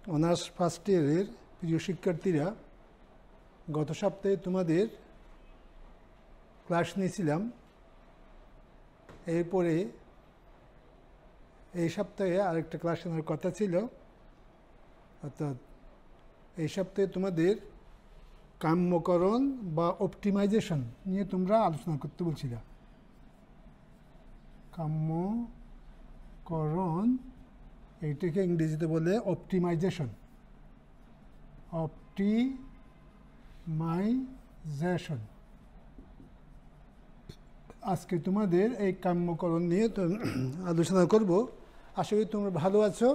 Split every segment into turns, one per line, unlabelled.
Honours first ইয়ারের প্রিয় শিক্ষার্থীরা, গত সপ্তাহে তোমাদের ক্লাস নিয়েছিলাম। এরপরে এই সপ্তাহে আরেকটা ক্লাস নেওয়ার কথা ছিল, অর্থাৎ এই সপ্তাহে তোমাদের কাম্যকরণ বা অপটিমাইজেশন নিয়ে তোমরা আলোচনা করতে বলছিলা। কাম্যকরণ, এইটাকে ইংরেজিতে বলে অপটিমাইজেশন। অপটিমাইজেশন। আজকে তোমাদের এই কাম্যকরণ নিয়ে আলোচনা করব। আশা করি তোমরা ভালো আছো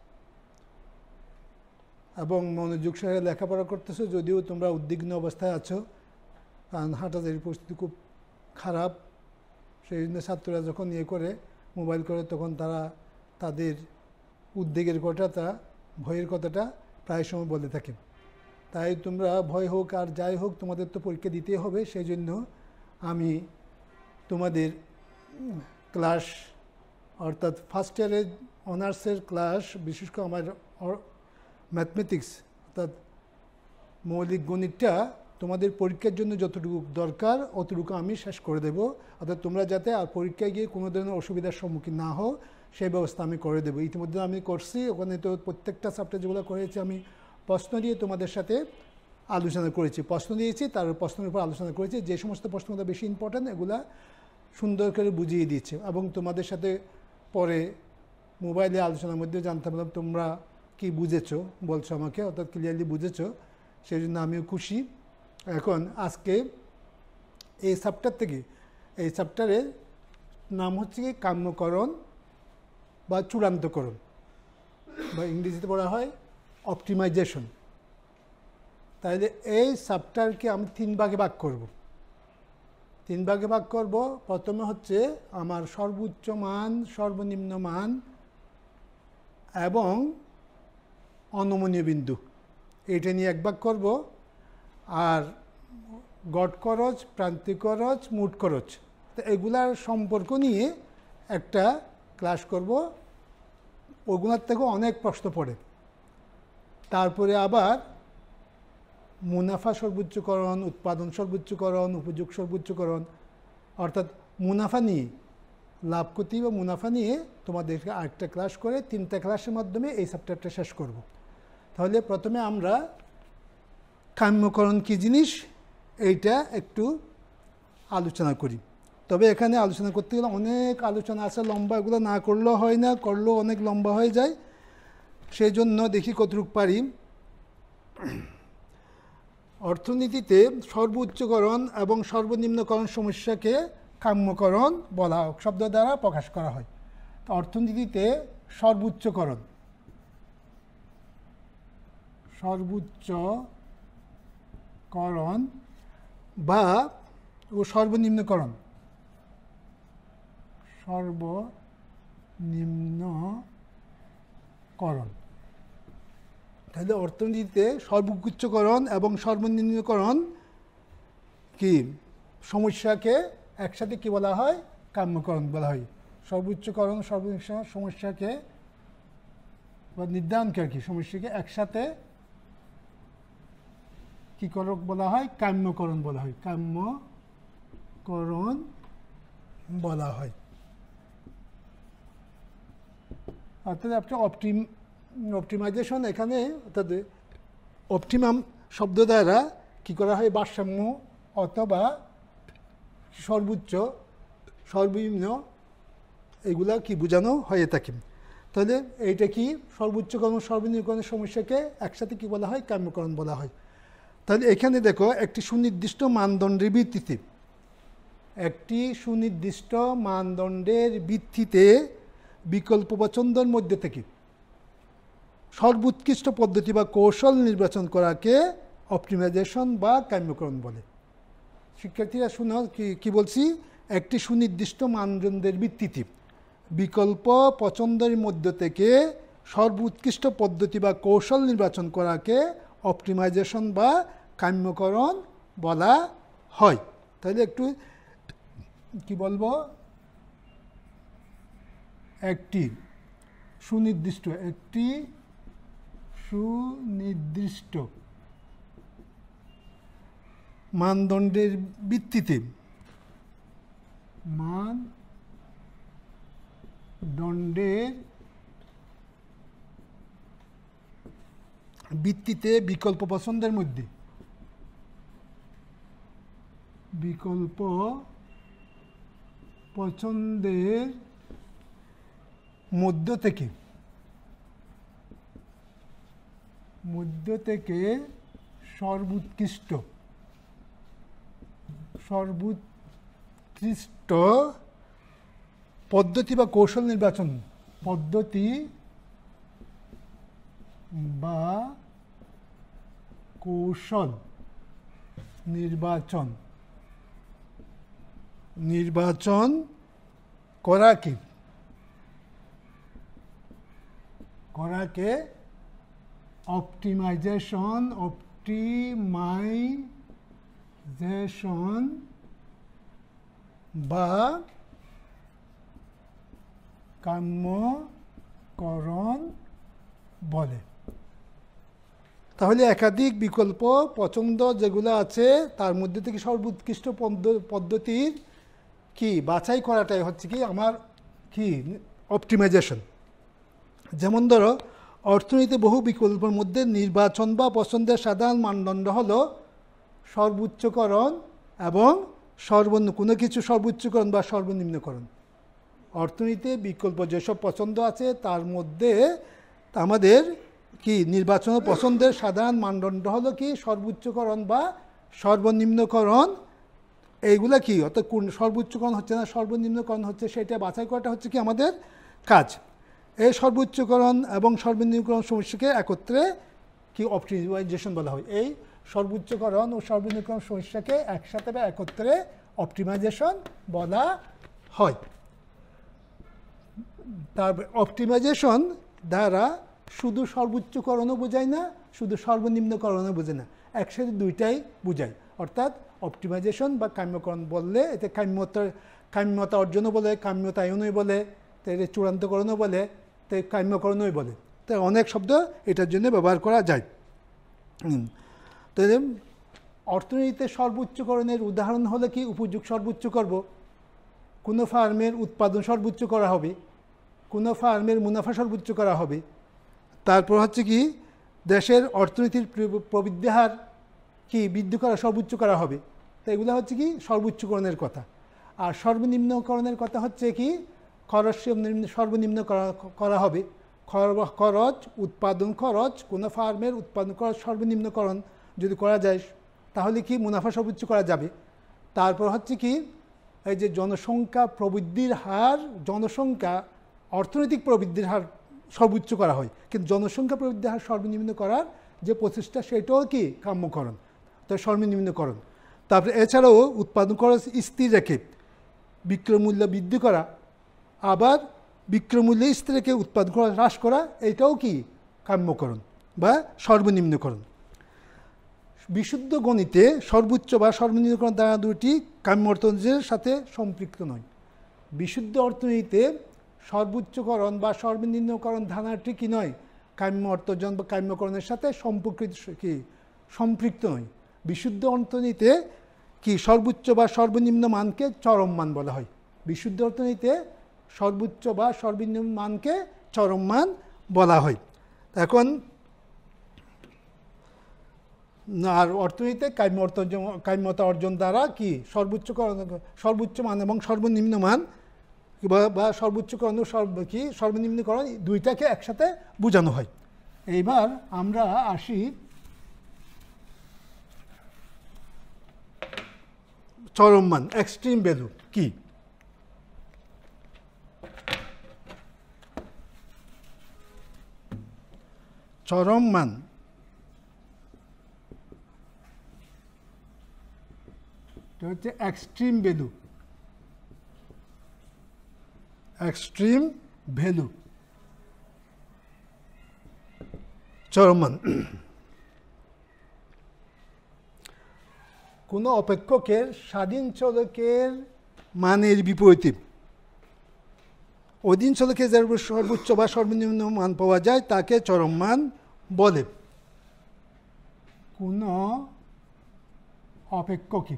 এবং মনোযোগ সহকারে লেখাপড়া করতেছো, যদিও তোমরা উদ্বিগ্ন অবস্থায় আছো, কারণ হঠাৎ পরিস্থিতি খুব খারাপ। সেই জন্য ছাত্ররা যখন করে মোবাইল করে, তখন তারা তাদের উদ্বেগের কথাটা, ভয়ের কথাটা প্রায় সময় বলে থাকে। তাই তোমরা ভয় হোক আর যাই হোক, তোমাদের তো পরীক্ষা দিতেই হবে। সেই জন্য আমি তোমাদের ক্লাস, অর্থাৎ ফার্স্ট ইয়ারের অনার্সের ক্লাস, বিশেষ করে আমার ম্যাথমেটিক্স অর্থাৎ মৌলিক গণিতটা তোমাদের পরীক্ষার জন্য যতটুকু দরকার অতটুকু আমি শেষ করে দেব। অর্থাৎ তোমরা যাতে আর পরীক্ষায় গিয়ে কোনো ধরনের অসুবিধার সম্মুখীন না হও, সেই ব্যবস্থা আমি করে দেবো। ইতিমধ্যে আমি করছি, ওখানে তো প্রত্যেকটা সাবজেক্ট যেগুলো করেছি আমি প্রশ্ন দিয়ে তোমাদের সাথে আলোচনা করেছি, প্রশ্ন দিয়েছি, তার প্রশ্নের উপর আলোচনা করেছি। যে সমস্ত প্রশ্নগুলো বেশি ইম্পর্ট্যান্ট এগুলা সুন্দর করে বুঝিয়ে দিচ্ছে এবং তোমাদের সাথে পরে মোবাইলে আলোচনার মধ্যে জানতে পারলাম তোমরা কি বুঝেছো, বলছো আমাকে, অর্থাৎ ক্লিয়ারলি বুঝেছো। সেই জন্য আমিও খুশি। এখন আজকে এই চ্যাপ্টার থেকে, এই চ্যাপ্টারের নাম হচ্ছে কি কাম্যকরণ বা চূড়ান্তকরণ, বা ইংরেজিতে বলা হয় অপটিমাইজেশন। তাহলে এই চ্যাপ্টারকে আমি তিন ভাগে ভাগ করব। প্রথমে হচ্ছে আমার সর্বোচ্চ মান, সর্বনিম্ন মান এবং অনমনীয় বিন্দু, এটা নিয়ে এক ভাগ করব। আর গড় খরচ, প্রান্তিক খরচ, মোট খরচ, তো এগুলার সম্পর্ক নিয়ে একটা ক্লাস করব। ওগুলার থেকেও অনেক প্রশ্ন পড়ে। তারপরে আবার মুনাফা সর্বোচ্চকরণ, উৎপাদন সর্বোচ্চকরণ, উপযোগ সর্বোচ্চকরণ, অর্থাৎ মুনাফা নিয়ে, লাভ ক্ষতি বা মুনাফা নিয়ে তোমাদেরকে আরেকটা ক্লাস করে 3টা ক্লাসের মাধ্যমে এই চ্যাপ্টারটা শেষ করব। তাহলে প্রথমে আমরা কাম্যকরণ কী জিনিস এইটা একটু আলোচনা করি। তবে এখানে আলোচনা করতে গেলে অনেক আলোচনা আছে, লম্বা, এগুলো না করলেও হয় না, করলেও অনেক লম্বা হয়ে যায়। সেই জন্য দেখি কতটুকু পারি। অর্থনীতিতে সর্বোচ্চকরণ এবং সর্বনিম্নকরণ সমস্যাকে কাম্যকরণ বলা শব্দ দ্বারা প্রকাশ করা হয়। তো অর্থনীতিতে সর্বোচ্চকরণ বা সর্বনিম্নকরণ তাহলে অর্থনীতিতে সর্বোচ্চকরণ এবং সর্বনিম্নকরণ কি সমস্যাকে একসাথে কি বলা হয়? কাম্যকরণ বলা হয়। সর্বোচ্চকরণ সর্বনিম্ন সমস্যাকে বা নির্ধারণকে আর কি সমস্যাকে একসাথে কি করক বলা হয়? কাম্যকরণ বলা হয়। কাম্যকরণ বলা হয়। অর্থাৎ একটা অপটিমাইজেশন, এখানে অর্থাৎ অপটিমাম শব্দ দ্বারা কি করা হয়? ভারসাম্য অথবা সর্বোচ্চ, সর্বনিম্ন, এগুলা কি বোঝানো হয়ে থাকে। তাহলে এইটা কি? সর্বোচ্চকরণ সর্বনিম্নকরণের সমস্যাকে একসাথে কি বলা হয়? কাম্যকরণ বলা হয়। তাহলে এখানে দেখো, একটি সুনির্দিষ্ট মানদণ্ডের ভিত্তিতে বিকল্প পছন্দের মধ্যে থেকে সর্বোৎকৃষ্ট পদ্ধতি বা কৌশল নির্বাচন করাকে অপটিমাইজেশন বা কাম্যকরণ বলে। শিক্ষার্থীরা শুনো কি বলছি? একটি সুনির্দিষ্ট মানদণ্ডের ভিত্তিতে বিকল্প পছন্দের মধ্য থেকে সর্বোৎকৃষ্ট পদ্ধতি বা কৌশল নির্বাচন করাকে অপটিমাইজেশন বা কাম্যকরণ বলা হয়। তাহলে একটু কি বলবো? একটি সুনির্দিষ্ট সুনির্দিষ্ট মানদণ্ডের ভিত্তিতে বিকল্প পছন্দের মধ্যে মধ্য থেকে সর্বোৎকৃষ্ট পদ্ধতি বা কৌশল নির্বাচন নির্বাচন করাকে অপটিমাইজেশন বা কাম্যকরণ বলে। তাহলে একাধিক বিকল্প পছন্দ যেগুলো আছে তার মধ্যে থেকে সর্বোৎকৃষ্ট পদ্ধতির কি বাছাই করাটাই হচ্ছে কি আমার কি অপটিমাইজেশন। যেমন ধরো অর্থনীতি বহু বিকল্পের মধ্যে নির্বাচন বা পছন্দের সাধারণ মানদণ্ড হলো সর্বোচ্চকরণ এবং কোনো কিছু সর্বোচ্চকরণ বা সর্বনিম্নকরণ। অর্থনীতিতে বিকল্প যেসব পছন্দ আছে তার মধ্যে আমাদের কি নির্বাচন পছন্দের সাধারণ মানদণ্ড হলো কি সর্বোচ্চকরণ বা সর্বনিম্নকরণ। এইগুলা কি অর্থাৎ কোন সর্বোচ্চকরণ হচ্ছে না সর্বনিম্নকরণ হচ্ছে সেটা বাছাই করাটা হচ্ছে কি আমাদের কাজ। এই সর্বোচ্চকরণ এবং সর্বনিম্নকরণ সমস্যাকে একত্রে কি অপটিমাইজেশন বলা হয়। এই সর্বোচ্চকরণ ও সর্বনিম্নকরণ সমস্যাকে একসাথে বা একত্রে অপটিমাইজেশন বলা হয়। তারপর অপটিমাইজেশন দ্বারা শুধু সর্বোচ্চকরণও বোঝায় না, শুধু সর্বনিম্নকরণও বোঝায় না, একসাথে দুইটাই বোঝায়। অর্থাৎ অপটিমাইজেশন বা কাম্যকরণ বললে এতে কাম্যতা অর্জনও বলে, কাম্যতায়নই বলে, তো এর চূড়ান্তকরণও বলে, তো কাম্যকরণই বলে। তো অনেক শব্দ এটার জন্য ব্যবহার করা যায়। তো অর্থনীতিতে সর্বোচ্চকরণের উদাহরণ হলো কি উপযোগ সর্বোচ্চ করব, কোনো ফার্মের উৎপাদন সর্বোচ্চ করা হবে, কোনো ফার্মের মুনাফা সর্বোচ্চ করা হবে। তারপর হচ্ছে কি দেশের অর্থনীতির প্রবৃদ্ধি হার কি বৃদ্ধি করা সর্বোচ্চ করা হবে। তো এগুলো হচ্ছে কি সর্বোচ্চকরণের কথা। আর সর্বনিম্নকরণের কথা হচ্ছে কি খরচ সর্বনিম্ন করা হবে। খরচ উৎপাদন খরচ কোনো ফার্মের উৎপাদন খরচ সর্বনিম্নকরণ যদি করা যায় তাহলে কি মুনাফা সর্বোচ্চ করা যাবে। তারপর হচ্ছে কি এই যে জনসংখ্যা প্রবৃদ্ধির হার, জনসংখ্যা অর্থনৈতিক প্রবৃদ্ধির হার সর্বোচ্চ করা হয়, কিন্তু জনসংখ্যা প্রবৃদ্ধির হার সর্বনিম্ন করার যে প্রচেষ্টা সেটাও কি কাম্যকরণ, তো সর্বনিম্নকরণ। তারপরে এছাড়াও উৎপাদন খরচ স্থির রেখে বিক্রয় মূল্য বৃদ্ধি করা, আবার বিক্রয় মূল্য স্থির রেখে উৎপাদন খরচ হ্রাস করা, এটাও কি কাম্যকরণ বা সর্বনিম্নকরণ। বিশুদ্ধ গণিতে সর্বোচ্চ বা সর্বনিম্নকরণ দ্বারা দুটি কাম্য অর্থনীতির সাথে সম্পৃক্ত নয়। বিশুদ্ধ অর্থনীতিতে সর্বোচ্চকরণ বা সর্বনিম্নকরণ ধারণাটি কি নয়, কাম্য অর্থজন বা কাম্যকরণের সাথে সম্পৃক্ত নয়। বিশুদ্ধ অর্থনীতিতে কি সর্বোচ্চ বা সর্বনিম্ন মানকে চরম মান বলা হয়। বিশুদ্ধ অর্থনীতিতে সর্বোচ্চ বা সর্বনিম্ন মানকে চরম মান বলা হয়। এখন আর অর্থনীতিতে কাম্যতা অর্জন দ্বারা কি সর্বোচ্চ মান এবং সর্বনিম্ন মান বা সর্বোচ্চকরণ ও সর্বনিম্নকরণ দুইটাকে একসাথে বোঝানো হয়। এইবার আমরা আসি চরম মান, এক্সট্রিম ভ্যালু কি। চরম মান হচ্ছে এক্সট্রিম ভ্যালু, এক্সট্রিম ভ্যালু চরম মান। কোনো অপেক্ষকের স্বাধীন চলকের মানের বিপরীতে অধীন চলকের যে সর্বোচ্চ বা সর্বনিম্ন মান পাওয়া যায় তাকে চরম মান বলে। কোনো অপেক্ষকে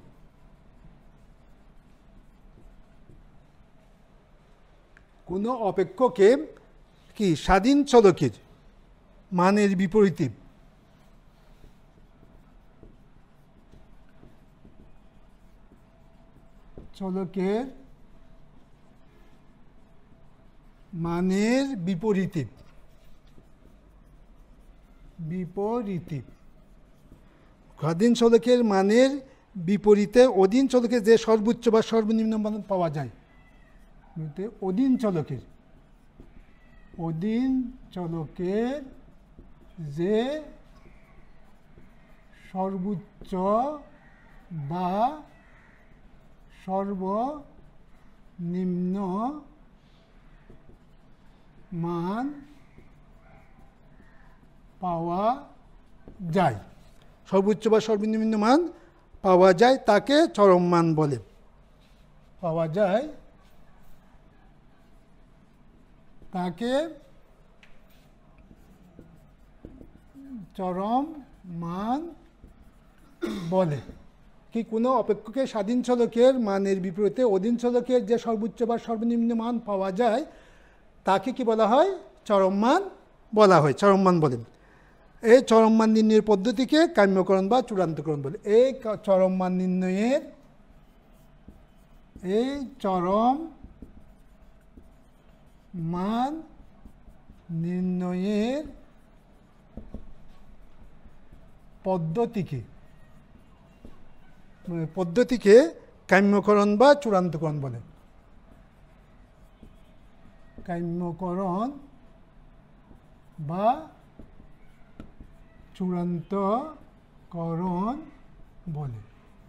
কি স্বাধীন চলকের মানের বিপরীতে চলকের মানের বিপরীতে স্বাধীন চলকের মানের বিপরীতে অধীন চলকের যে সর্বোচ্চ বা সর্বনিম্ন মান পাওয়া যায়, অধীন চলকের যে সর্বোচ্চ বা সর্বনিম্ন মান পাওয়া যায়, সর্বোচ্চ বা সর্বনিম্ন মান পাওয়া যায় তাকে চরম মান বলে। তাকে চরম মান বলে। কি কোনো অপেক্ষকে স্বাধীন চলকের মানের বিপরীতে অধীন চলকের যে সর্বোচ্চ বা সর্বনিম্ন মান পাওয়া যায় তাকে কি বলা হয়? চরম মান বলা হয়, চরম মান বলে। এই চরম মান নির্ণয়ের পদ্ধতিকে কাম্যকরণ বা চূড়ান্তকরণ বলে। এই চরম মান নির্ণয়ের পদ্ধতিকে কাম্যকরণ বা চূড়ান্তকরণ বলে। কাম্যকরণ বা চূড়ান্তকরণ বলে।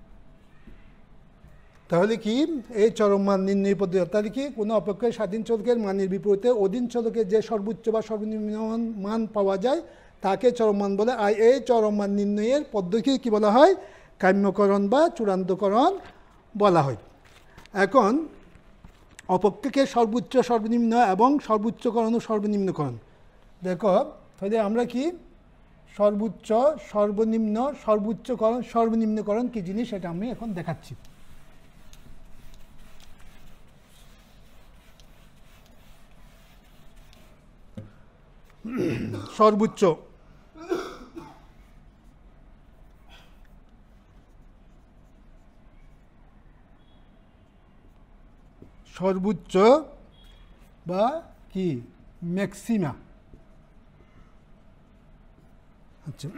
তাহলে কি এই চরম মান নির্ণয় পদ্ধতি, তাহলে কি কোনো অপেক্ষায় স্বাধীন চলকের মানের বিপরীতে অধীন চলকের যে সর্বোচ্চ বা সর্বনিম্ন মান পাওয়া যায় তাকে চরম মান বলে। আর এই চরম মান নির্ণয়ের পদ্ধতিকে কি বলা হয়? কাম্যকরণ বা চূড়ান্তকরণ বলা হয়। এখন অপেক্ষকে সর্বোচ্চ, সর্বনিম্ন এবং সর্বোচ্চকরণ ও সর্বনিম্নকরণ দেখো। তাহলে আমরা কি সর্বোচ্চ, সর্বনিম্ন, সর্বোচ্চকরণ, সর্বনিম্নকরণ কি জিনিস সেটা আমি এখন দেখাচ্ছি। সর্বোচ্চ বা কি ম্যাক্সিমা। আচ্ছা,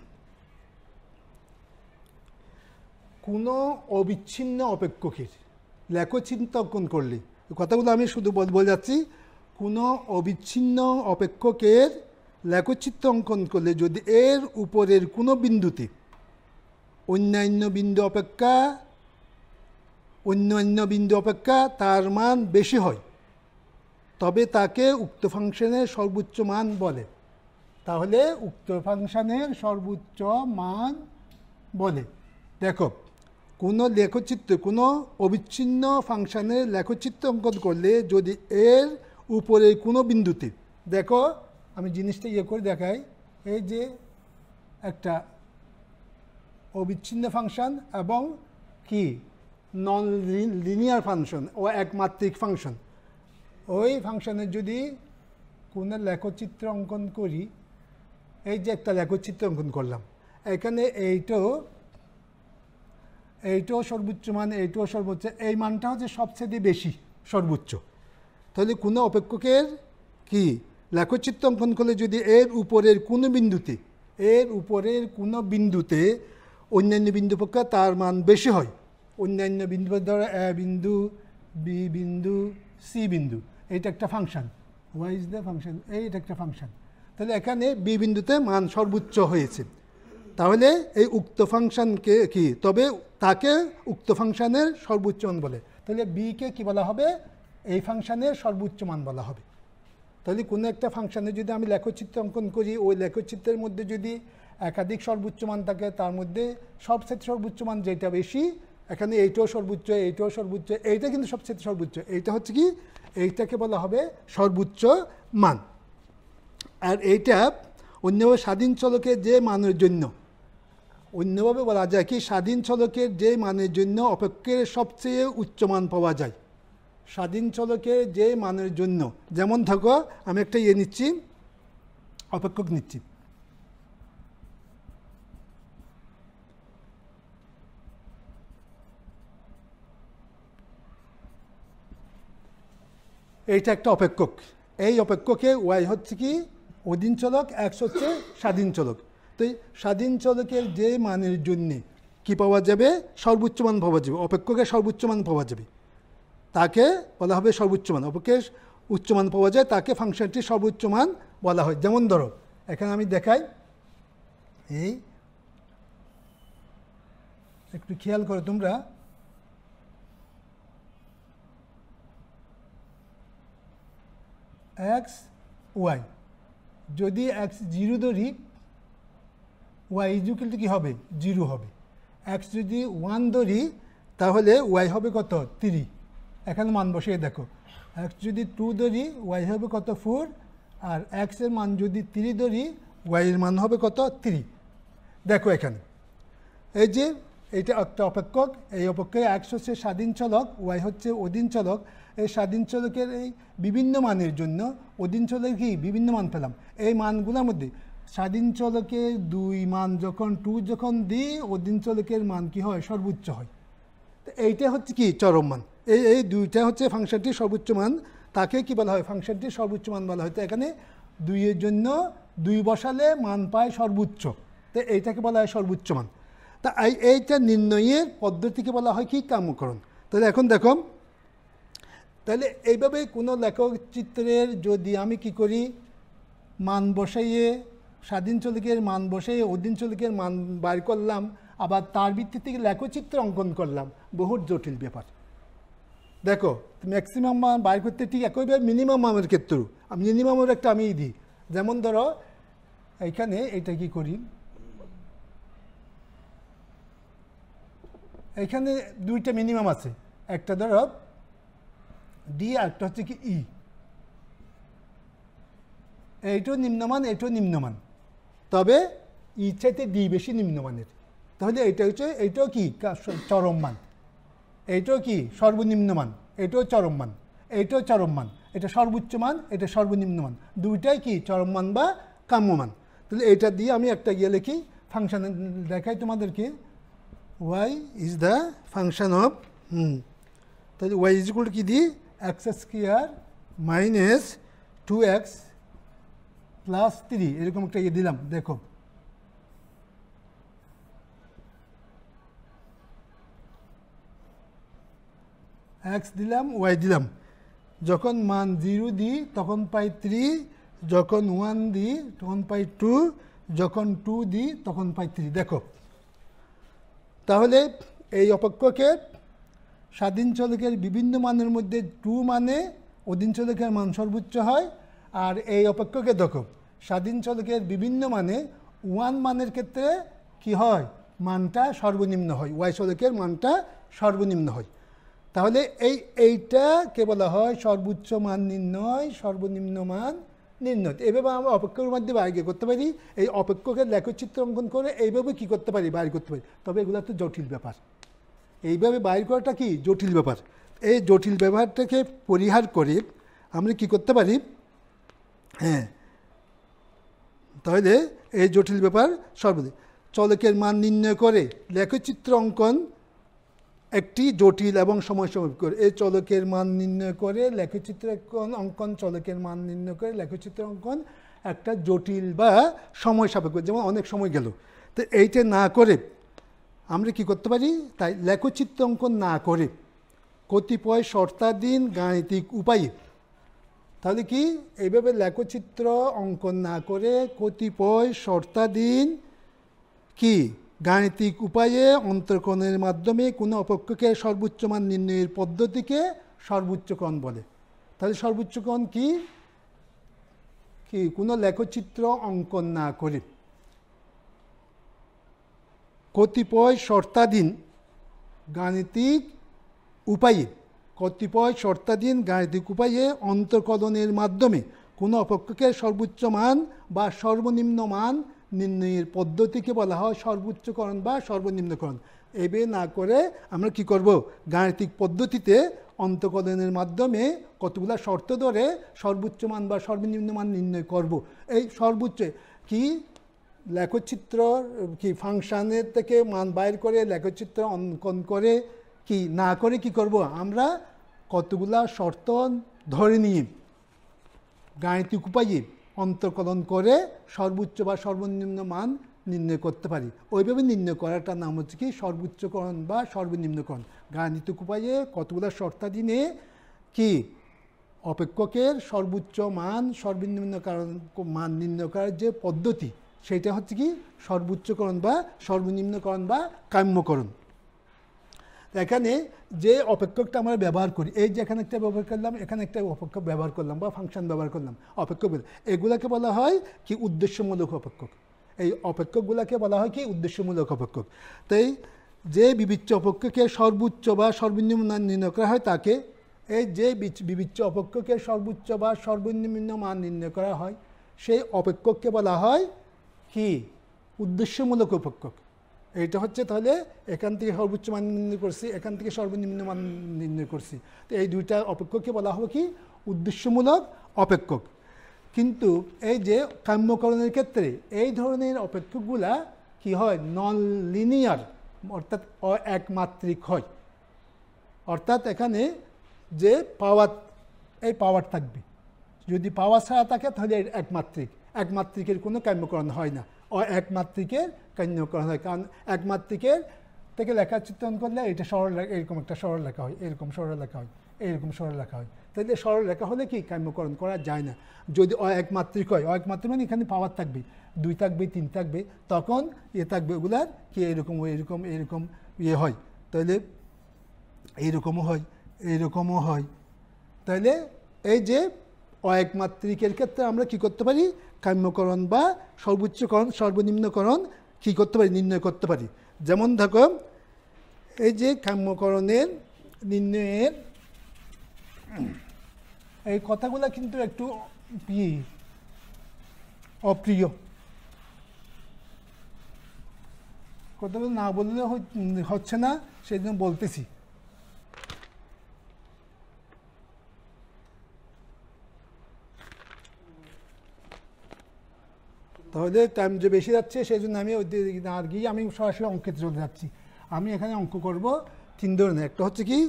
কোনো অবিচ্ছিন্ন অপেক্ষকের লেখচিন্তা অঙ্কন করলে, কথাগুলো আমি শুধু বলে যাচ্ছি, কোনো অবিচ্ছিন্ন অপেক্ষকের লেখচিত্র অঙ্কন করলে যদি এর উপরের কোনো বিন্দুতে অন্যান্য বিন্দু অপেক্ষা তার মান বেশি হয় তবে তাকে উক্ত ফাংশনের সর্বোচ্চ মান বলে। তাহলে উক্ত ফাংশনের সর্বোচ্চ মান বলে। দেখো, কোনো লেখচিত্র, কোনো অবিচ্ছিন্ন ফাংশনের লেখচিত্র অঙ্কন করলে যদি এর উপরের কোনো বিন্দুতে, দেখো আমি জিনিসটা করে দেখাই, এই যে একটা অবিচ্ছিন্ন ফাংশন এবং কি নন লিনিয়ার ফাংশন ও একমাত্রিক ফাংশন, ওই ফাংশনের যদি কোনো লেখচিত্র অঙ্কন করি, এই যে একটা লেখচিত্র অঙ্কন করলাম, এখানে এইটাও সর্বোচ্চ মান, এইটাও সর্বোচ্চ, এই মানটা হচ্ছে সবচেয়ে বেশি সর্বোচ্চ। তাহলে কোনো অপেক্ষকের কি লেখচিত্র অঙ্কন করলে যদি এর উপরের কোনো বিন্দুতে অন্যান্য বিন্দু অপেক্ষা তার মান বেশি হয়, অন্যান্য বিন্দু ধরো এ বিন্দু, বি বিন্দু, সি বিন্দু, এইটা একটা function, y is the function, এইটা একটা ফাংশন, তাহলে এখানে বি বিন্দুতে মান সর্বোচ্চ হয়েছে, তাহলে এই উক্ত ফাংশনকে কি, তবে তাকে উক্ত ফাংশনের সর্বোচ্চ মান বলে। তাহলে বিকে কি বলা হবে? এই ফাংশনের সর্বোচ্চ মান বলা হবে। তাহলে কোনো একটা ফাংশনে যদি আমি লেখচিত্র অঙ্কন করি, ওই লেখচিত্রের মধ্যে যদি একাধিক সর্বোচ্চ মান থাকে, তার মধ্যে সবচেয়ে সর্বোচ্চ মান যেটা বেশি, এখানে এইটাও সর্বোচ্চ, এইটাও সর্বোচ্চ, এইটা কিন্তু সবচেয়ে সর্বোচ্চ, এইটা হচ্ছে কি, এইটাকে বলা হবে সর্বোচ্চ মান। আর এইটা অন্যভাবে স্বাধীন চলকের যে মানের জন্য, অন্যভাবে বলা যায় কি স্বাধীন চলকের যে মানের জন্য অপেক্ষকের সবচেয়ে উচ্চ মান পাওয়া যায়। স্বাধীন চলকের যে মানের জন্য, যেমন থাকো আমি একটা নিচ্ছি, অপেক্ষক নিচ্ছি, এইটা একটা অপেক্ষক। এই অপেক্ষকে ওয়াই হচ্ছে কি অধীন চলক, এক্স হচ্ছে স্বাধীন চলক। তো এই স্বাধীন চলকের যে মানের জন্যে কি পাওয়া যাবে, সর্বোচ্চ মান পাওয়া যাবে, অপেক্ষকের সর্বোচ্চ মান পাওয়া যাবে, তাকে বলা হবে সর্বোচ্চ মান। অপেক্ষকের উচ্চ মান পাওয়া যায়, তাকে ফাংশনটির সর্বোচ্চ মান বলা হয়। যেমন ধরো এখানে আমি দেখাই, এই একটু খেয়াল করো তোমরা, এক্স ওয়াই, যদি এক্স 0 ধরি, ওয়াই ইজুকাল টু কী হবে, 0 হবে। এক্স যদি 1 ধরি তাহলে ওয়াই হবে কত, 3। এখানে মান বসিয়ে দেখো, এক্স যদি 2 ধরি ওয়াই হবে কত, 4। আর এক্সের মান যদি 3 ধরি ওয়াইয়ের মান হবে কত, 3। দেখো এখানে এই যে এইটা একটা অপেক্ষক, এই অপেক্ষকে এক্স হচ্ছে স্বাধীন চলক, ওয়াই হচ্ছে অধীন চলক। এই স্বাধীন চলকের এই বিভিন্ন মানের জন্য অধীন চলকের কি বিভিন্ন মান পেলাম। এই মানগুলোর মধ্যে স্বাধীন চলকের 2 মান যখন 2 যখন দিই, অধীন চলকের মান কি হয়, সর্বোচ্চ হয়। তো এইটা হচ্ছে কি চরম মান। এই দুইটা হচ্ছে ফাংশনটির সর্বোচ্চ মান, তাকে কি বলা হয়, ফাংশনটির সর্বোচ্চ মান বলা হয়। তো এখানে 2-এর জন্য 2 বসালে মান পায় সর্বোচ্চ, তো এইটাকে বলা হয় সর্বোচ্চ মান। তা এইটা নির্ণয়ের পদ্ধতিকে বলা হয় কি, কাম্যকরণ। তাহলে এখন দেখো, তাহলে এইভাবে কোনো লেখক চিত্রের যদি আমি কি করি, মান বসাইয়ে স্বাধীন চলকের মান বসাইয়ে অধীন চলকের মান বাইর করলাম, আবার তার ভিত্তিতে লেখচিত্র অঙ্কন করলাম, বহুত জটিল ব্যাপার। দেখো ম্যাক্সিমাম মান বাইর করতে ঠিক একইভাবে মিনিমাম মানের ক্ষেত্রেও মিনিমামের একটা আমি দিই। যেমন ধরো এইখানে এটা কি করি, এইখানে 2টা মিনিমাম আছে, একটা ধরো ডি আর একটা হচ্ছে কি ই। এইটাও নিম্নমান, এটাও নিম্নমান, তবে ই চাইতে ডি বেশি নিম্নমানের। তাহলে এইটা হচ্ছে, এইটাও কি চরম মান, এইটাও কি সর্বনিম্ন মান, এটাও চরম মান, এইটাও চরম মান, এটা সর্বোচ্চ মান, এটা সর্বনিম্ন মান, দুইটাই কি চরম মান বা কাম্য মান। তাহলে এইটা দিয়ে আমি একটা লিখি, ফাংশন দেখাই তোমাদেরকে, y is the function of তাহলে y is equal to কি দিই, x square minus 2x plus 3, এরকম একটা দিলাম। দেখো এক্স দিলাম, ওয়াই দিলাম, যখন মান 0 দিই তখন পাই 3, যখন 1 দিই তখন পাই 2, যখন 2 দিই তখন পাই 3। দেখো তাহলে এই অপেক্ষকে স্বাধীন চলকের বিভিন্ন মানের মধ্যে 2 মানে অধীন চলকের মান সর্বোচ্চ হয়, আর এই অপেক্ষকে দেখো স্বাধীন চলকের বিভিন্ন মানে 1 মানের ক্ষেত্রে কি হয়, মানটা সর্বনিম্ন হয়, ওয়াই চলকের মানটা সর্বনিম্ন হয়। তাহলে এইটাকে বলা হয় সর্বোচ্চ মান নির্ণয়, সর্বনিম্ন মান নির্ণয়। এইভাবে আমরা অপেক্ষকের মধ্যে বাইর করতে পারি, এই অপেক্ষকের লেখচিত্র অঙ্কন করে এইভাবে কি করতে পারি, বাইর করতে পারি। তবে এগুলো তো জটিল ব্যাপার, এইভাবে বাইর করাটা কি জটিল ব্যাপার। এই জটিল ব্যাপারটাকে পরিহার করে আমরা কি করতে পারি, হ্যাঁ, তাহলে এই জটিল ব্যাপার সর্বদিক চলকের মান নির্ণয় করে লেখচিত্র অঙ্কন একটি জটিল এবং সময় সাপেক্ষ। এই চলকের মান নির্ণয় করে লেখচিত্র অঙ্কন, চলকের মান নির্ণয় করে লেখচিত্র অঙ্কন একটা জটিল বা সময় সাপেক্ষ, যেমন অনেক সময় গেল। তো এইটা না করে আমরা কি করতে পারি, তাই লেখচিত্র অঙ্কন না করে কতিপয় শর্তাধীন গাণিতিক উপায়ে, তাহলে কি এইভাবে লেখচিত্র অঙ্কন না করে কতিপয় শর্তাধীন কি গাণিতিক উপায়ে অন্তর্করণের মাধ্যমে কোনো অপেক্ষকের সর্বোচ্চ মান নির্ণয়ের পদ্ধতিকে সর্বোচ্চকরণ বলে। তাহলে সর্বোচ্চকরণ কি, কি কোনো লেখচিত্র অঙ্কন না করে কতিপয় শর্তাধীন গাণিতিক উপায়ে, কতিপয় শর্তাধীন গাণিতিক উপায়ে অন্তর্করণের মাধ্যমে কোনো অপেক্ষকের সর্বোচ্চ মান বা সর্বনিম্ন মান নির্ণয়ের পদ্ধতিকে বলা হয় সর্বোচ্চকরণ বা সর্বনিম্নকরণ। এভাবে না করে আমরা কি করব, গাণিতিক পদ্ধতিতে অন্তকলনের মাধ্যমে কতগুলো শর্ত ধরে সর্বোচ্চ মান বা সর্বনিম্ন মান নির্ণয় করব। এই সর্বোচ্চ কি লেখচিত্র কি ফাংশানের থেকে মান বাইর করে লেখচিত্র অঙ্কন করে কি না করে কি করব, আমরা কতগুলা শর্ত ধরে নিয়ে গাণিতিক উপায়ে অন্তর্কলন করে সর্বোচ্চ বা সর্বনিম্ন মান নির্ণয় করতে পারি। ওইভাবে নির্ণয় করাটার নাম হচ্ছে কি সর্বোচ্চকরণ বা সর্বনিম্নকরণ। গাণিতিক উপায়ে কতগুলো শর্তাদি নিয়ে কি অপেক্ষকের সর্বোচ্চ মান সর্বনিম্ন মান নির্ণয় করার যে পদ্ধতি, সেটা হচ্ছে কি সর্বোচ্চকরণ বা সর্বনিম্নকরণ বা কাম্যকরণ। এখানে যে অপেক্ষকটা আমরা ব্যবহার করি, এই যে এখানে একটা ব্যবহার করলাম, এখানে একটা অপেক্ষক ব্যবহার করলাম বা ফাংশন ব্যবহার করলাম, অপেক্ষক এগুলাকে বলা হয় কি উদ্দেশ্যমূলক অপেক্ষক। এই অপেক্ষকগুলোকে বলা হয় কি উদ্দেশ্যমূলক অপেক্ষক। তাই যে বিবিচ্য অপেক্ষকের সর্বোচ্চ বা সর্বনিম্ন মান নির্ণয় করা হয় তাকে, এই যে বিবিচ্য অপেক্ষকের সর্বোচ্চ বা সর্বনিম্ন মান নির্ণয় করা হয় সেই অপেক্ষককে বলা হয় কি উদ্দেশ্যমূলক অপেক্ষক। এইটা হচ্ছে তাহলে এখান থেকে সর্বোচ্চ মান নির্ণয় করছি, এখান থেকে সর্বনিম্ন মান নির্ণয় করছি, তো এই দুইটা অপেক্ষককে বলা হবে কি উদ্দেশ্যমূলক অপেক্ষক। কিন্তু এই যে কাম্যকরণের ক্ষেত্রে এই ধরনের অপেক্ষকগুলা কি হয় নন লিনিয়ার, অর্থাৎ একমাত্রিক হয়। অর্থাৎ এখানে যে পাওয়ার, এই পাওয়ার থাকবে, যদি পাওয়ার ছাড়া থাকে তাহলে একমাত্রিক, একমাত্রিকের কোনো কাম্যকরণ হয় না, একমাত্রিকের কাম্যকরণ হয়। কারণ একমাত্রিকের থেকে লেখা চিত্রায়ন করলে এটা সরল, এরকম একটা সরল লেখা হয়, এরকম সরল লেখা হয়, এরকম সরল লেখা হয়। তাহলে সরল লেখা হলে কি কাম্যকরণ করা যায় না। যদি একমাত্রিক হয়, একমাত্রিক মানে এখানে পাওয়ার থাকবে, 2 থাকবে, 3 থাকবে, তখন থাকবে ওগুলার কি এরকম এরকম এরকম হয়, তাহলে এইরকমও হয়, এইরকমও হয়। তাহলে এই যে একমাত্রিকের ক্ষেত্রে আমরা কি করতে পারি, কাম্যকরণ বা সর্বোচ্চকরণ সর্বনিম্নকরণ কি করতে পারি, নির্ণয় করতে পারি। যেমন দেখো এই যে কাম্যকরণের নির্ণয়ের এই কথাগুলো কিন্তু একটু অপ্রিয়, কথাগুলো না বললে হচ্ছে না, সেই জন্য বলতেছি। তাহলে টাইম যে বেশি যাচ্ছে সেই জন্য আমি ওই আর গিয়ে আমি সরাসরি অঙ্কেতে চলে যাচ্ছি। আমি এখানে অঙ্ক করব 3 ধরনের। একটা হচ্ছে কি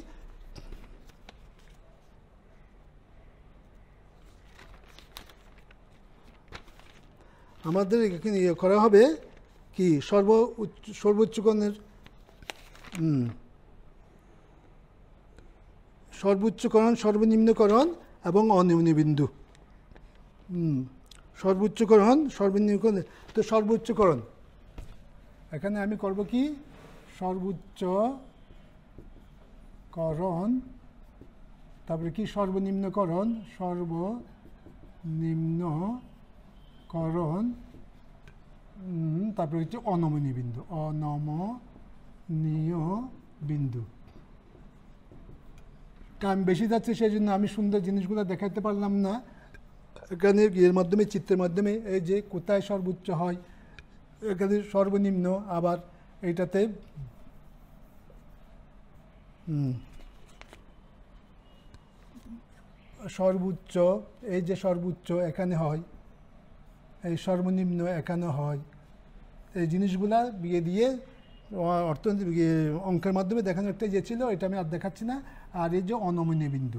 আমাদের এখানে করা হবে কি সর্বোচ্চকরণের সর্বোচ্চকরণ সর্বনিম্নকরণ এবং অনিম্ন বিন্দু। সর্বোচ্চকরণ সর্বনিম্নকরণ, তো সর্বোচ্চকরণ এখানে আমি করব কি সর্বোচ্চকরণ, তারপরে কি সর্বনিম্নকরণ, সর্বনিম্নকরণ, তারপরে হচ্ছে অনমনীয় বিন্দু, অনমনীয় বিন্দু। টাইম বেশি যাচ্ছে সেই জন্য আমি সুন্দর জিনিসগুলো দেখাতে পারলাম না। এখানে এর মাধ্যমে চিত্রের মাধ্যমে এই যে কোথায় সর্বোচ্চ হয়, এখানে সর্বনিম্ন, আবার এইটাতে সর্বোচ্চ, এই যে সর্বোচ্চ এখানে হয়, এই সর্বনিম্ন এখানে হয়। এই জিনিসগুলা বিয়ে দিয়ে অর্থনীতি অঙ্কের মাধ্যমে দেখানোর একটা ইয়ে ছিল, এটা আমি আর দেখাচ্ছি না। আর এই যে অনমনীয় বিন্দু,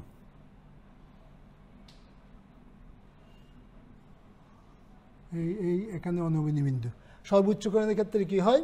এই এখানে অনমনীয় বিন্দু। সর্বোচ্চকরণের ক্ষেত্রে কি হয়,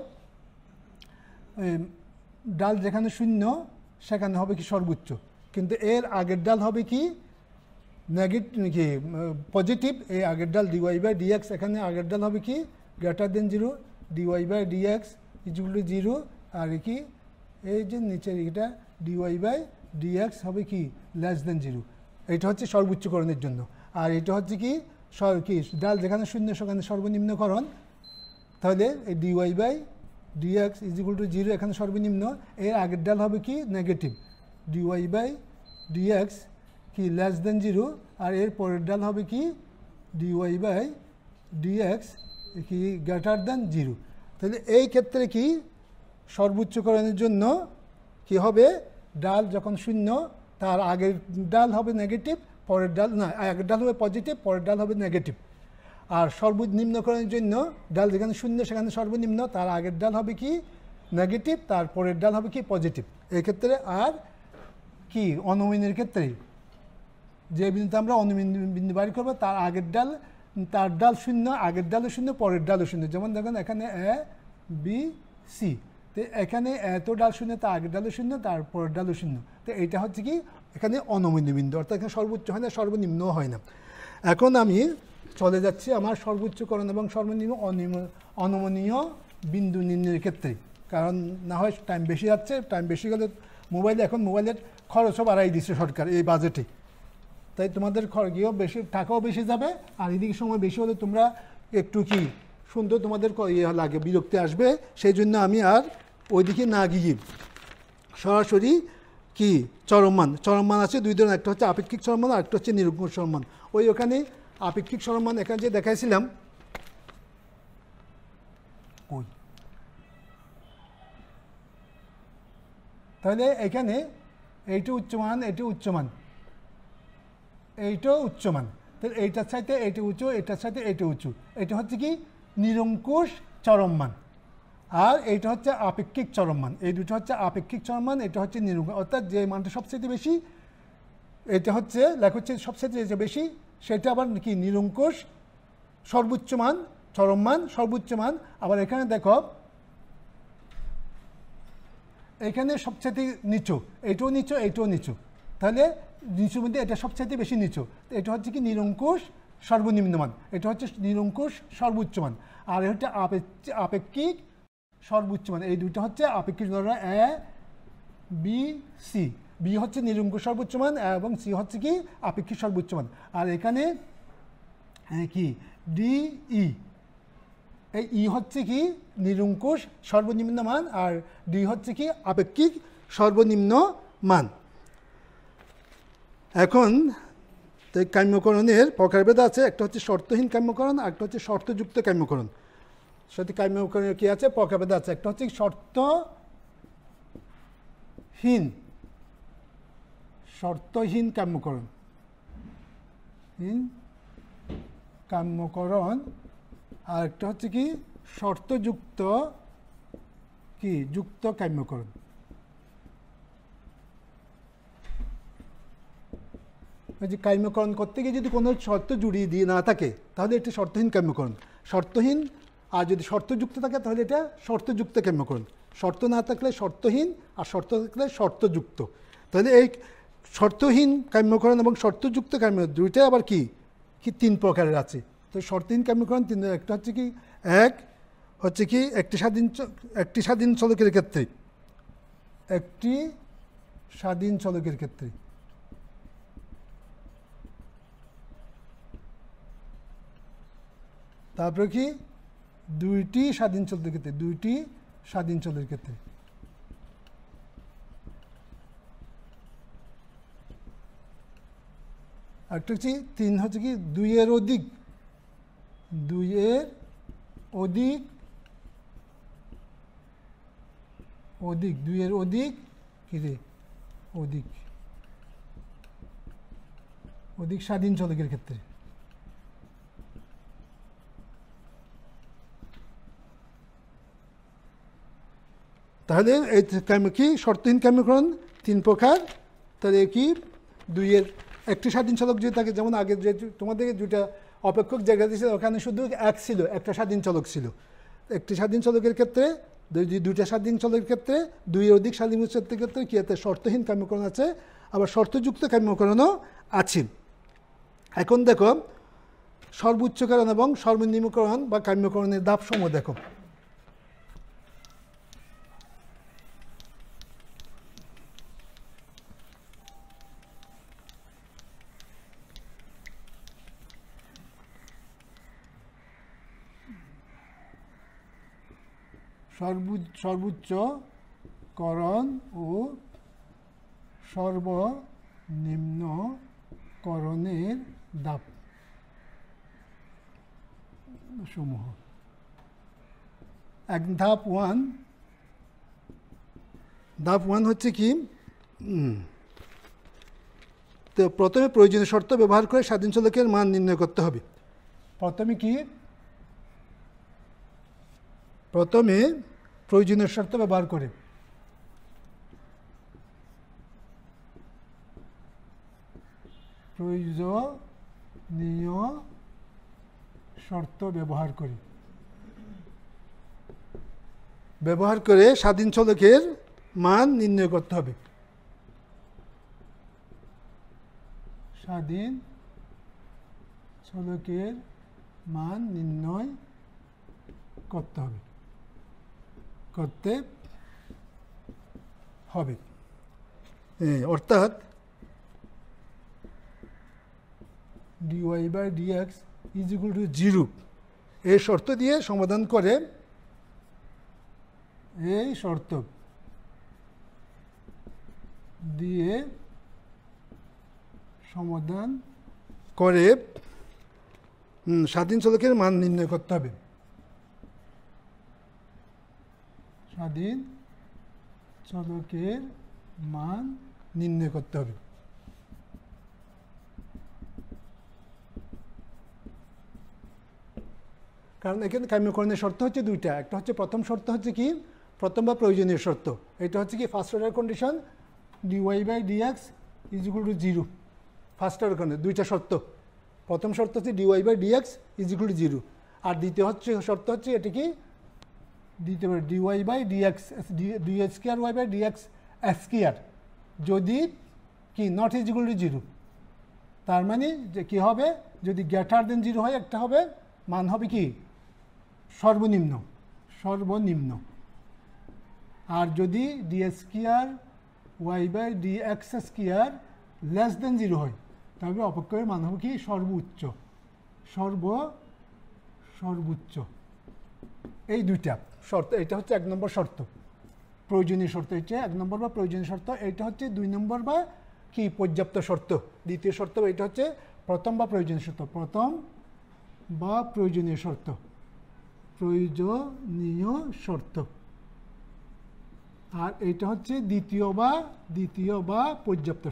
ডাল যেখানে শূন্য সেখানে হবে কি সর্বোচ্চ, কিন্তু এর আগের ডাল হবে কি নেগেটিভ কি পজিটিভ, এই আগের ডাল dy/dx, এখানে আগের ডাল হবে কি greater than 0, dy/dx equal to 0, আর কি এই যে নিচের এটা dy/dx হবে কি লেস দেন 0। এটা হচ্ছে সর্বোচ্চকরণের জন্য। আর এটা হচ্ছে কি ডাল যেখানে শূন্য সেখানে সর্বনিম্নকরণ, তাহলে এই dy/dx ইকুয়াল টু 0 এখানে সর্বনিম্ন, এর আগের ডাল হবে কি নেগেটিভ, dy/dx কি লেস দেন 0, আর এর পরের ডাল হবে কি ডিওয়াই বাই ডিএক্স কি গ্রেটার দ্যান 0। তাহলে এই ক্ষেত্রে কি সর্বোচ্চকরণের জন্য কি হবে, ডাল যখন শূন্য তার আগের ডাল হবে নেগেটিভ, পরের ডাল না, আগের ডাল হবে পজিটিভ, পরের ডাল হবে নেগেটিভ। আর সর্বনিম্নকরণের জন্য ডাল যেখানে শূন্য সেখানে সর্বনিম্ন, তার আগের ডাল হবে কি নেগেটিভ, তার পরের ডাল হবে কি পজিটিভ। এই ক্ষেত্রে আর কি অনুমিনের ক্ষেত্রে যে বিন্দুতে আমরা অনুমিন বিন্দু বাড়ি করবো তার আগের ডাল, তার ডাল শূন্য, আগের ডালও শূন্য, পরের ডালও শূন্য। যেমন দেখেন এখানে এ বি সি, তো এখানে এত ডাল শূন্য, তার আগের ডালও শূন্য, তার পরের ডালও শূন্য। তো এইটা হচ্ছে কি এখানে অনুমিন বিন্দু, অর্থাৎ এখানে সর্বোচ্চ হয় না, সর্বনিম্নও হয় না। এখন আমি চলে যাচ্ছি আমার সর্বোচ্চকরণ এবং সর্বনিম্ন অনমনীয় বিন্দু নির্ণয়ের ক্ষেত্রে, কারণ না হয় টাইম বেশি যাচ্ছে। টাইম বেশি গেলে এখন মোবাইলের খরচও বাড়াই দিচ্ছে সরকার এই বাজেটে, তাই তোমাদের ইয়েও বেশি, টাকাও বেশি যাবে, আর এদিকে সময় বেশি হলে তোমরা একটু কি সুন্দর তোমাদের ইয়ে লাগে, বিরক্তি আসবে। সেই জন্য আমি আর ওইদিকে না গিয়ে সরাসরি কি চরমমান আছে দুই ধরনের, একটা হচ্ছে আপেক্ষিক চরমমান আর একটা হচ্ছে নিরঙ্কুশ চরমমান। ওখানে আপেক্ষিক চরমমান এখানে যে দেখাইছিলাম, তাহলে এখানে এইটা উচ্চমান, এইটা উচ্চমান, এইটাও উচ্চমান, তাহলে এইটার সাথে এইটা উঁচু, এটার সাথে এইটা উঁচু। এটা হচ্ছে কি নিরঙ্কুশ চরমমান, আর এইটা হচ্ছে আপেক্ষিক চরমমান। এই দুটো হচ্ছে আপেক্ষিক চরমমান, এটা হচ্ছে নিরঙ্কুশ, অর্থাৎ যে মানটা সবচেয়ে বেশি এটা হচ্ছে লেখা হচ্ছে সবচেয়ে বেশি, সেটা আবার কি নিরঙ্কুশ সর্বোচ্চ মান, চরমমান সর্বোচ্চ মান। আবার এখানে দেখো এখানে সবচেয়ে নিচু, এইটাও নিচু, এইটাও নিচু, তাহলে নিচুর মধ্যে এটা সবচেয়ে বেশি নিচু, এটা হচ্ছে কি নিরঙ্কুশ সর্বনিম্ন মান, এটা হচ্ছে নিরঙ্কুশ সর্বোচ্চ মান। আর এটা হচ্ছে আপেক্ষিক সর্বোচ্চ মান। এই দুটো হচ্ছে আপেক্ষিক, ধরো এ বি সি, বি হচ্ছে নিরঙ্কুশ সর্বোচ্চ মান এবং সি হচ্ছে কি আপেক্ষিক সর্বোচ্চ মান। আর এখানে কি ডি ই, এই ই হচ্ছে কি নিরঙ্কুশ সর্বনিম্ন মান, আর ডি হচ্ছে কি আপেক্ষিক সর্বনিম্ন মান। এখন কাম্যকরণের প্রকারভেদ আছে, একটা হচ্ছে শর্তহীন কাম্যকরণ আর একটা হচ্ছে শর্তযুক্ত কাম্যকরণ। সাথে কাম্যকরণের কি আছে প্রকারভেদ আছে, একটা হচ্ছে শর্তহীন কাম্যকরণ, আর একটা হচ্ছে কি শর্তযুক্ত কি যুক্ত কাম্যকরণ। যে কাম্যকরণ করতে গিয়ে যদি কোনো শর্ত জুড়িয়ে দিয়ে না থাকে তাহলে এটা শর্তহীন কাম্যকরণ। শর্তহীন, আর যদি শর্তযুক্ত থাকে তাহলে এটা শর্তযুক্ত কাম্যকরণ। শর্ত না থাকলে শর্তহীন, আর শর্ত থাকলে শর্তযুক্ত। তাহলে এই শর্তহীন কাম্যকরণ এবং শর্তযুক্ত কাম্যকরণ দুইটাই আবার কি তিন প্রকারের আছে। তো শর্তহীন কাম্যকরণ তিন, একটা হচ্ছে কি এক হচ্ছে কি একটি স্বাধীন চলকের ক্ষেত্রে, একটি স্বাধীন চলকের ক্ষেত্রে, তারপরে কি দুইটি স্বাধীন চলকের ক্ষেত্রে, দুইটি স্বাধীন চলকের ক্ষেত্রে। একটা হচ্ছে তিন হচ্ছে কি দুইয়ের অধিক কি রে অধিক স্বাধীন চলকের ক্ষেত্রে। তাহলে এই কি শর্তহীন কাম্যকরণ তিন প্রকার। তাহলে কি দুইয়ের একটি স্বাধীন চলক যদি থাকে, যেমন আগে যে তোমাদের দুইটা অপেক্ষক জায়গা দিয়েছিল ওখানে শুধু এক ছিল, একটা স্বাধীন চলক ছিল। একটি স্বাধীন চলকের ক্ষেত্রে, দুইটা স্বাধীন চলকের ক্ষেত্রে, দুইয়ের অধিক স্বাধীন চলকের ক্ষেত্রে কি আছে শর্তহীন কাম্যকরণ আছে, আবার শর্তযুক্ত কাম্যকরণও আছে। এখন দেখো সর্বোচ্চকরণ এবং সর্বনিম্নকরণ বা কাম্যকরণের ধাপসমূহ দেখো। সর্বোচ্চকরণ ও সর্বনিম্নকরণের ধাপ। সমূহ। এক ধাপ ওয়ান হচ্ছে কি, তো প্রথমে প্রয়োজনীয় শর্ত ব্যবহার করে স্বাধীন চলকের মান নির্ণয় করতে হবে। প্রথমে প্রয়োজনীয় শর্ত ব্যবহার করে ব্যবহার করে স্বাধীন চলকের মান নির্ণয় করতে হবে। স্বাধীন চলকের মান নির্ণয় করতে হবে। অর্থাৎ dy/dx = 0 এই শর্ত দিয়ে সমাধান করে, এই শর্ত দিয়ে সমাধান করে স্বাধীন চলকের মান নির্ণয় করতে হবে। স্বাধীন চলকের মান নির্ণয় করতে হবে। কারণ এখানে কাম্যকরণের শর্ত হচ্ছে দুইটা। একটা হচ্ছে প্রথম শর্ত হচ্ছে কি, প্রথম বা প্রয়োজনীয় শর্ত। এটা হচ্ছে কি first order condition, dy/dx = 0। First order condition দুইটা শর্ত। প্রথম শর্ত হচ্ছে dy/dx = 0, আর দ্বিতীয় শর্ত হচ্ছে এটা কি দিতে পারে dy/dx d² y/dx² যদি কি নট = 0। তার মানে যে কি হবে, যদি গ্রেটার দেন 0 হয় একটা হবে মান হবে কি সর্বনিম্ন। আর যদি d² y/dx² লেস দেন 0 হয় তবে অপক্ষয়ের মান হবে কি সর্বোচ্চ। এই দুইটা শর্ত, এটা হচ্ছে 1 নম্বর শর্ত, প্রয়োজনীয় শর্ত। এটা 1 নম্বর বা প্রয়োজনীয় শর্ত। এটা হচ্ছে 2 নম্বর বা কি পর্যাপ্ত শর্ত। দ্বিতীয় শর্ত এটা হচ্ছে প্রথম বা প্রয়োজনীয় শর্ত। প্রয়োজনীয় শর্ত। আর এটা হচ্ছে দ্বিতীয় বা পর্যাপ্ত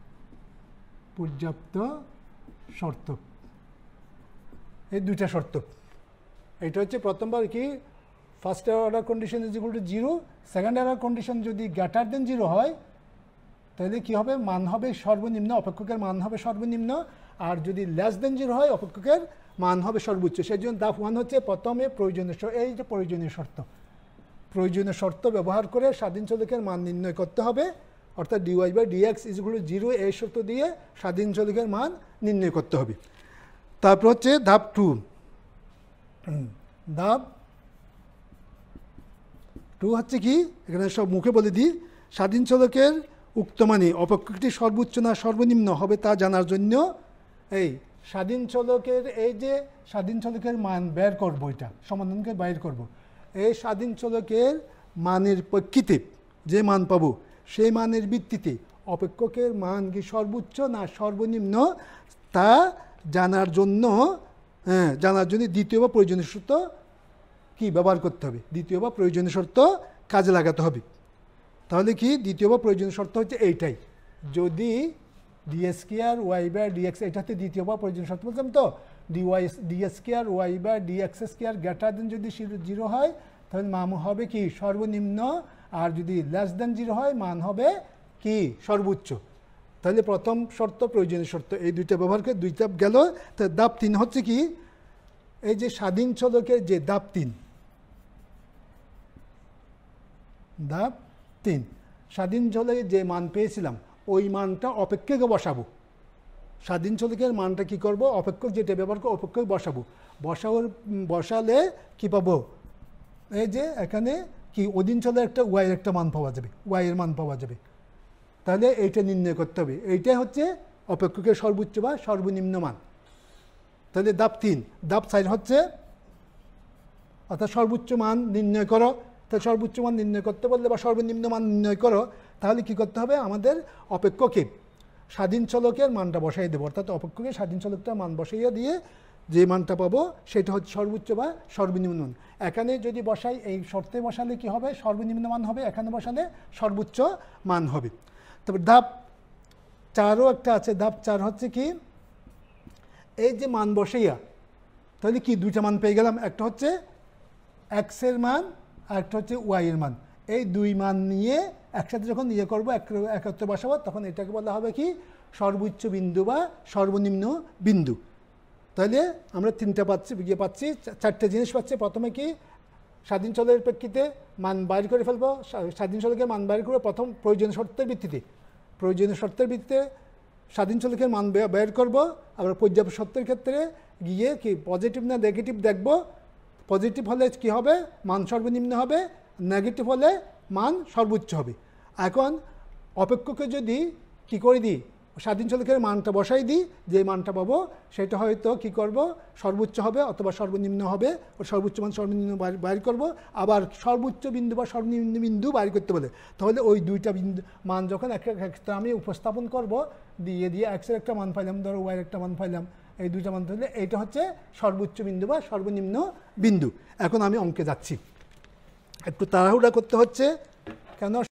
শর্ত। এই দুইটা শর্ত। এটা হচ্ছে প্রথমবার কি first order condition = 0, second order condition যদি গ্রেটার দেন 0 হয় তাহলে কি হবে, মান হবে সর্বনিম্ন, অপেক্ষকের মান হবে সর্বনিম্ন। আর যদি লেস দেন 0 হয় অপেক্ষকের মান হবে সর্বোচ্চ। সেই জন্য ধাপ 1 হচ্ছে প্রথমে এই যে প্রয়োজনীয় শর্ত ব্যবহার করে স্বাধীন চলকের মান নির্ণয় করতে হবে। অর্থাৎ dy/dx = 0 এই শর্ত দিয়ে স্বাধীন চলকের মান নির্ণয় করতে হবে। তারপর হচ্ছে ধাপ 2। ধাপ 2 হচ্ছে কি, এখানে সব মুখে বলে দিই, স্বাধীন চলকের উক্ত মানে অপেক্ষকটি সর্বোচ্চ না সর্বনিম্ন হবে তা জানার জন্য এই স্বাধীন চলকের মান বের করবো, এটা সমাধানকে বাইর করব। এই স্বাধীন চলকের মানের প্রেক্ষিতে যে মান পাবো সেই মানের ভিত্তিতে অপেক্ষকের মান কি সর্বোচ্চ না সর্বনিম্ন তা জানার জন্য দ্বিতীয় বা প্রয়োজনীয় শর্ত কি ব্যবহার করতে হবে, দ্বিতীয় বা প্রয়োজনীয় শর্ত কাজে লাগাতে হবে। তাহলে কি দ্বিতীয় বা প্রয়োজনীয় শর্ত হচ্ছে এইটাই, যদি d² y/dx, এটা হচ্ছে দ্বিতীয় বা প্রয়োজনীয় শর্ত বলছিলাম তো, d² y/dx² গ্রেটার দেন যদি 0 হয় তাহলে মান হবে কি সর্বনিম্ন, আর যদি লেস দেন 0 হয় মান হবে কি সর্বোচ্চ। তাহলে প্রথম শর্ত প্রয়োজনীয় শর্ত এই দুইটা ব্যবহার করে 2 ধাপ গেল। তো ধাপ 3 হচ্ছে কি, এই যে স্বাধীন চলকের যে ধাপ 3, স্বাধীন চলকের যে মান পেয়েছিলাম ওই মানটা অপেক্ষকে বসাবো। স্বাধীন চলকের মানটা কি করব, অপেক্ষক যেটা ব্যবহার করবো অপেক্ষক বসালে কি পাবো, এই যে এখানে কি অধীন চলের একটা ওয়াইয়ের একটা মান পাওয়া যাবে, ওয়াইয়ের মান পাওয়া যাবে। তাহলে এইটা নির্ণয় করতে হবে, এইটাই হচ্ছে অপেক্ষকের সর্বোচ্চ বা সর্বনিম্ন মান। তাহলে ধাপ 3। ধাপ 4 হচ্ছে অর্থাৎ সর্বোচ্চ মান নির্ণয় করো। তাহলে সর্বোচ্চ মান নির্ণয় করতে বললে বা সর্বনিম্ন মান নির্ণয় করো, তাহলে কি করতে হবে, আমাদের অপেক্ষকে স্বাধীন চলকের মানটা বসাই দেবো। অর্থাৎ অপেক্ষকে স্বাধীন চলকটার মান বসাইয়া দিয়ে যে মানটা পাবো সেটা হচ্ছে সর্বোচ্চ বা সর্বনিম্ন মান। এখানে যদি বসাই, এই শর্তে বসালে কি হবে, সর্বনিম্ন মান হবে, এখানে বসালে সর্বোচ্চ মান হবে। তবে ধাপ 4ও একটা আছে। ধাপ 4 হচ্ছে কি, এই যে মান বসাইয়া তাহলে কি দুইটা মান পেয়ে গেলাম, একটা হচ্ছে এক্সের মান আর একটা হচ্ছে ওয়াইয়ের মান। এই দুই মান নিয়ে একসাথে যখন করবো, একত্রে বসাবো, তখন এটাকে বলা হবে কি সর্বোচ্চ বিন্দু বা সর্বনিম্ন বিন্দু। তাহলে আমরা তিনটা পাচ্ছি, চারটে জিনিস পাচ্ছি। প্রথমে কি স্বাধীন চলের প্রেক্ষিতে মান বাইর করে ফেলবো, স্বাধীন চলকের মান বাইর করে প্রথম প্রয়োজনীয় শর্তের ভিত্তিতে স্বাধীন চলকের মান বের করব। আবার পর্যাপ্ত শর্তের ক্ষেত্রে গিয়ে কি পজিটিভ না নেগেটিভ দেখব। পজিটিভ হলে কি হবে, মান সর্বনিম্ন হবে, নেগেটিভ হলে মান সর্বোচ্চ হবে। এখন অপেক্ষকে যদি কি করে দিই, স্বাধীন চলকের মানটা বসাই দিই, যে মানটা পাবো সেটা হয়তো কি করব, সর্বোচ্চ হবে অথবা সর্বনিম্ন হবে। ও সর্বোচ্চ মান সর্বনিম্ন বাইর করব। আবার সর্বোচ্চ বিন্দু বা সর্বনিম্ন বিন্দু বাইর করতে বলে, তাহলে ওই দুইটা বিন্দু মান যখন একটা আমি উপস্থাপন করব, দিয়ে এক্সের একটা মান পাইলাম, ধরো ওয়াইয়ের একটা মান পাইলাম, এই দুইটা মান ধরলে এইটা হচ্ছে সর্বোচ্চ বিন্দু বা সর্বনিম্ন বিন্দু। এখন আমি অঙ্কে যাচ্ছি, একটু তাড়াহুড়া করতে হচ্ছে কেন